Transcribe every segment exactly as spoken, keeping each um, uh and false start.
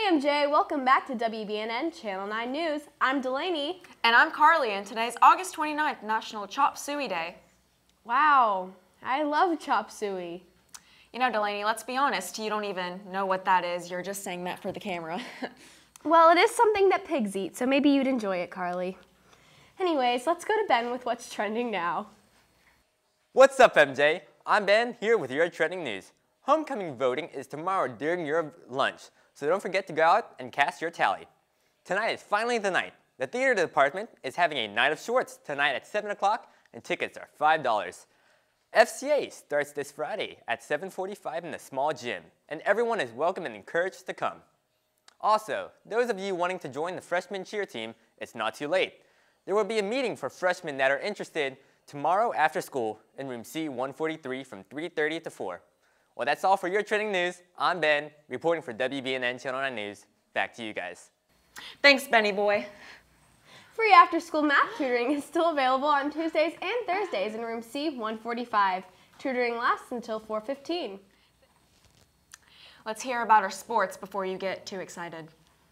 M J, welcome back to W B N N Channel nine News. I'm Delaney. And I'm Carly, and today's August twenty-ninth, National Chop Suey Day. Wow, I love chop suey. You know, Delaney, let's be honest, you don't even know what that is. You're just saying that for the camera. Well, it is something that pigs eat, so maybe you'd enjoy it, Carly. Anyways, let's go to Ben with what's trending now. What's up, M J? I'm Ben, here with your trending news. Homecoming voting is tomorrow during your lunch, so don't forget to go out and cast your tally. Tonight is finally the night. The theater department is having a night of shorts tonight at seven o'clock, and tickets are five dollars. F C A starts this Friday at seven forty-five in the small gym, and everyone is welcome and encouraged to come. Also, those of you wanting to join the freshman cheer team, it's not too late. There will be a meeting for freshmen that are interested tomorrow after school in room C one forty-three from three thirty to four. Well, that's all for your trending news. I'm Ben, reporting for W B N N Channel nine News. Back to you guys. Thanks, Benny boy. Free after-school math tutoring is still available on Tuesdays and Thursdays in room C one forty-five. Tutoring lasts until four fifteen. Let's hear about our sports before you get too excited.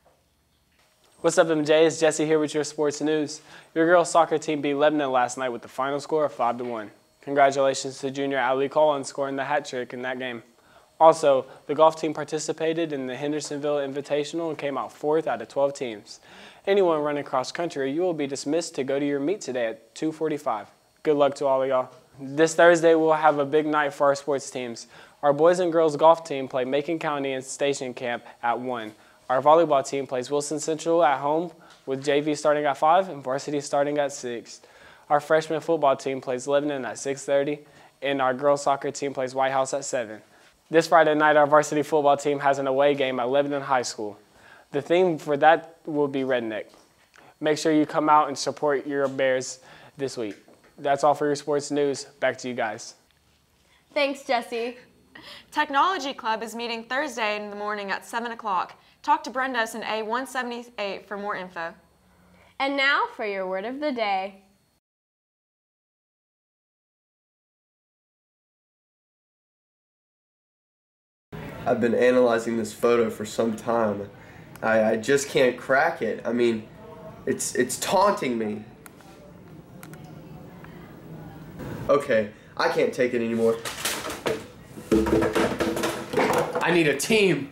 What's up, M J? It's Jesse here with your sports news. Your girls' soccer team beat Lebanon last night with the final score of five to one. Congratulations to junior Ali Collins scoring the hat trick in that game. Also, the golf team participated in the Hendersonville Invitational and came out fourth out of twelve teams. Anyone running cross country, you will be dismissed to go to your meet today at two forty-five. Good luck to all of y'all. This Thursday, we'll have a big night for our sports teams. Our boys and girls golf team play Macon County and Station Camp at one. Our volleyball team plays Wilson Central at home with J V starting at five and varsity starting at six. Our freshman football team plays Lebanon at six thirty, and our girls soccer team plays White House at seven. This Friday night, our varsity football team has an away game at Lebanon High School. The theme for that will be Redneck. Make sure you come out and support your Bears this week. That's all for your sports news. Back to you guys. Thanks, Jesse. Technology Club is meeting Thursday in the morning at seven o'clock. Talk to Brenda in A one seventy-eight for more info. And now for your word of the day. I've been analyzing this photo for some time. I, I just can't crack it. I mean, it's, it's taunting me. Okay, I can't take it anymore. I need a team.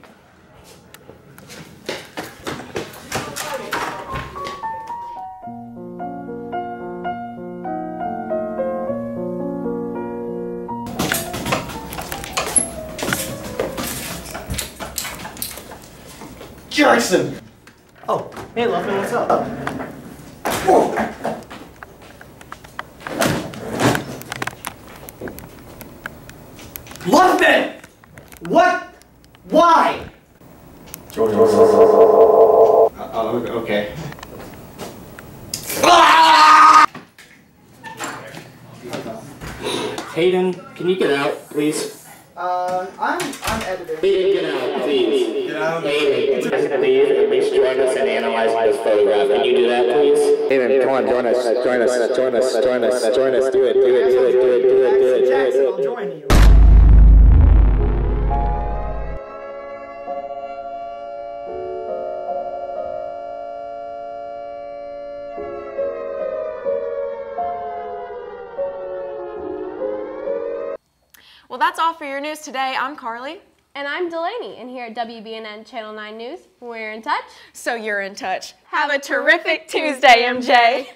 Jackson! Oh, hey Luffman, what's up? Whoa. Luffman! What? Why? George. Uh, oh, okay. Hayden, can you get out, please? Uh, I'm, I'm editing. Get out, please. Get out. Hayden, please at least join us in analyzing this photograph. Can you do that, please? Hayden, come on, join us, join us, join us, join us, join us. Do it, do it, do it, do it, do it, do it, do it. Jackson, I'll join you. Well, that's all for your news today. I'm Carly. And I'm Delaney, and here at W B N N Channel nine News, we're in touch. So you're in touch. Have a terrific Tuesday, M J.